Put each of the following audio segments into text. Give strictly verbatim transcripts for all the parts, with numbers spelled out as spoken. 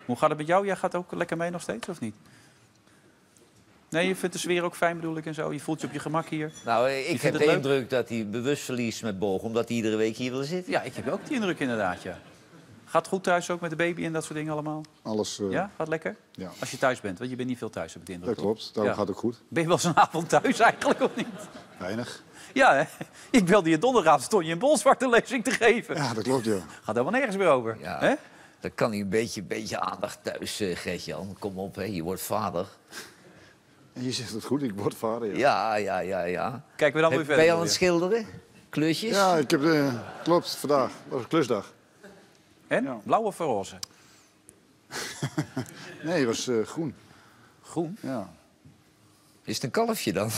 Hoe gaat het met jou? Jij gaat ook lekker mee nog steeds, of niet? Nee, je vindt de sfeer ook fijn, bedoel ik, en zo? Je voelt je op je gemak hier? Nou, ik vindt heb het de leuk? indruk dat hij bewust verliest met Boog, omdat hij iedere week hier wil zitten. Ja, ik heb ook die indruk inderdaad, ja. Gaat het goed thuis ook met de baby en dat soort dingen allemaal? Alles, uh, Ja, gaat lekker? Ja. Als je thuis bent, want je bent niet veel thuis, heb ik de indruk. Dat klopt, daarom Ja. gaat het ook goed. Ben je wel eens een avond thuis eigenlijk, of niet? Weinig. Ja, hè? Ik belde je donderdag, stond je een bolzwarte lezing te geven. Ja, dat klopt, ja. Gaat helemaal nergens meer over. Ja, Hè? dan kan hij een beetje, beetje aandacht thuis, uh, Gert-Jan. Kom op, hè, je wordt vader. En je zegt het goed, ik word vader, ja. Ja, ja, ja, ja. Kijken we dan weer Heb- verder. Ben je aan het weer. schilderen? Kleurtjes? Ja, ik heb, uh, klopt, vandaag. Dat was een klusdag. En? Ja. Blauw of roze? Nee, het was uh, groen. Groen? Ja. Is het een kalfje dan?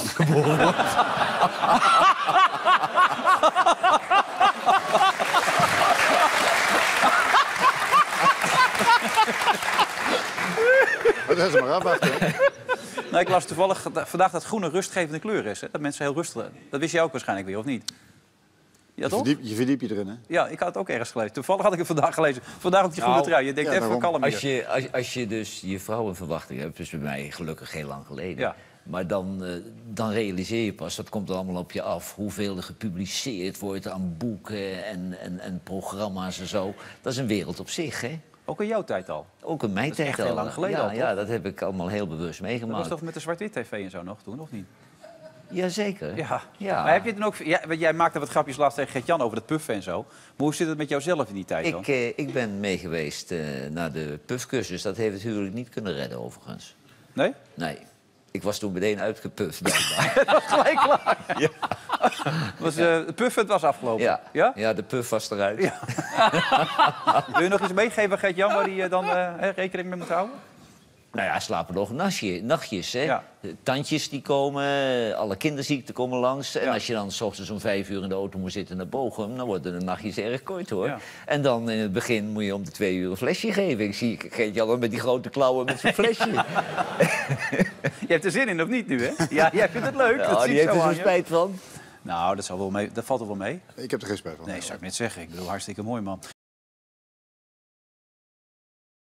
Maar dat is maar afwachten. Nou, ik las toevallig vandaag dat groen een rustgevende kleur is. Hè? Dat mensen heel rustig... Dat wist jij ook waarschijnlijk weer, of niet? Ja, Je toch? verdiep, je verdiep je erin, hè? Ja, ik had het ook ergens gelezen. Toevallig had ik het vandaag gelezen. Vandaag op die groene Nou, trui. Je denkt ja, even daarom. kalm hier. Als je, als, als je dus je vrouw in verwachting hebt, dus bij mij gelukkig heel lang geleden. Ja. Maar dan, uh, dan realiseer je pas, dat komt er allemaal op je af, hoeveel er gepubliceerd wordt aan boeken en, en, en programma's en zo. Dat is een wereld op zich, hè? Ook in jouw tijd al. Ook in mijn Dat is tijd echt heel al. lang geleden ja, al, toch? ja, dat heb ik allemaal heel bewust Dat meegemaakt. was toch met de zwart-wit tv en zo nog toen, of niet? Jazeker. Ja. Ja. Maar heb je dan ook... Ja, want jij maakte wat grapjes laatst tegen Gert-Jan over dat puffen en zo. Maar hoe zit het met jouzelf in die tijd dan? Ik, eh, ik ben mee geweest uh, naar de puffcursus. Dat heeft het huwelijk niet kunnen redden, overigens. Nee? Nee. Ik was toen meteen uitgepuft. blijkbaar. Dat was gelijk klaar. Ja. Was, uh, het puffen was afgelopen. ja. Ja? ja, de puff was eruit. Ja. Wil je nog iets meegeven aan Gert-Jan waar hij uh, dan uh, rekening mee moet houden? Nou ja, slapen nog nachtje, nachtjes. Hè? Ja. De tandjes die komen, alle kinderziekten komen langs. En Ja. als je dan 's ochtends om vijf uur in de auto moet zitten naar Bochum, dan worden de nachtjes erg kort, hoor. Ja. En dan in het begin moet je om de twee uur een flesje geven. Ik zie Gert-Jan met die grote klauwen met zijn flesje. Je hebt er zin in, of niet nu, hè? Ja, jij vindt het leuk. Ja, dat zie die ik heeft zo er aan zo'n je. spijt van. Nou, dat, zal wel mee, dat valt er wel mee. Ik heb er geen spijt van. Nee, zou ik net zeggen. Ik bedoel, hartstikke mooi, man.